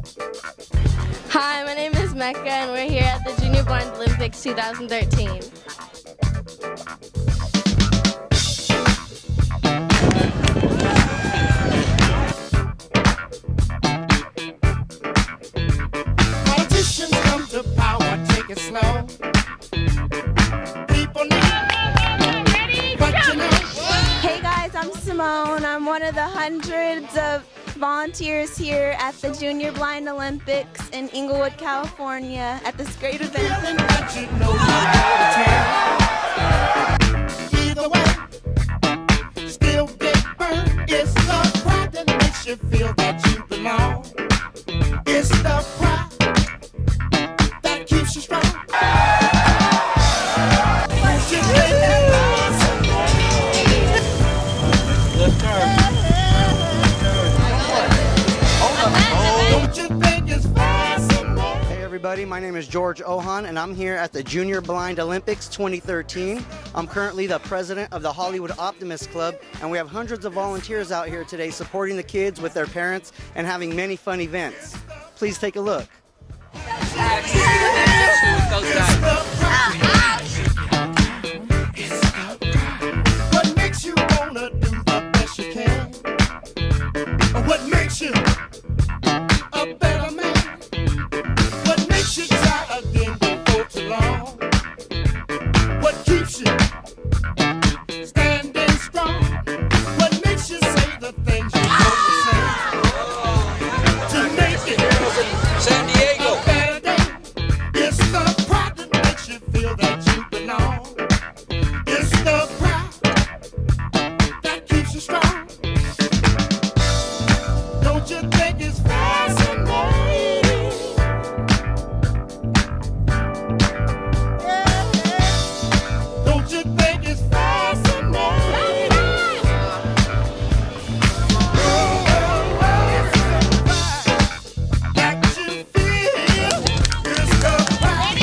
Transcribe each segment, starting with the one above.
Hi, my name is Mecca, and we're here at the Junior Blind Olympics 2013. Politicians come to power, take it slow. People need what you know. Hey guys, I'm Simone. I'm one of the hundreds of volunteers here at the Junior Blind Olympics in Inglewood, California at this great event. That you know you either way, still get burned. It's the pride that makes you feel that you belong. It's the pride that keeps you strong. Left turn. Don't you think it's fascinating? Hey everybody, my name is Georgeohan and I'm here at the Junior Blind Olympics 2013. I'm currently the president of the Hollywood Optimist Club, and we have hundreds of volunteers out here today supporting the kids with their parents and having many fun events. Please take a look. What makes you wanna do the best you can? What makes you a better man? What makes you try again before too long? What keeps you standing strong? What makes you say the things you want to say? To make it San Diego. a better day. It's the pride that makes you feel that you belong. It's the pride that keeps you strong. Don't you think it's fascinating? Don't you think it's fascinating? That you feel is the pride.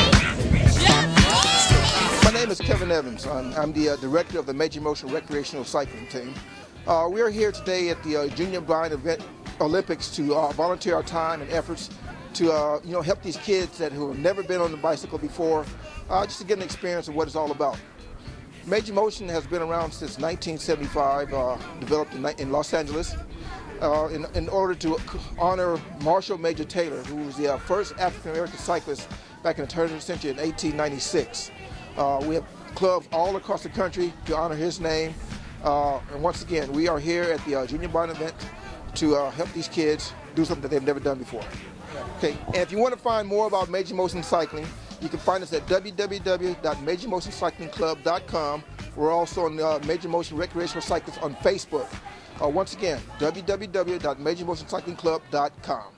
My name is Kevin Evans. I'm the director of the Major Motion Recreational Cycling Team. We are here today at the Junior Blind Olympics to volunteer our time and efforts to help these kids who have never been on the bicycle before, just to get an experience of what it's all about. Major Motion has been around since 1975, developed in Los Angeles, in order to honor Marshall Major Taylor, who was the first African-American cyclist back in the turn of the century in 1896. We have clubs all across the country to honor his name. And once again, we are here at the Junior Blind event to help these kids do something that they've never done before. Okay, and if you want to find more about Major Motion Cycling, you can find us at www.majormotioncyclingclub.com. We're also on Major Motion Recreational Cyclists on Facebook. Once again, www.majormotioncyclingclub.com.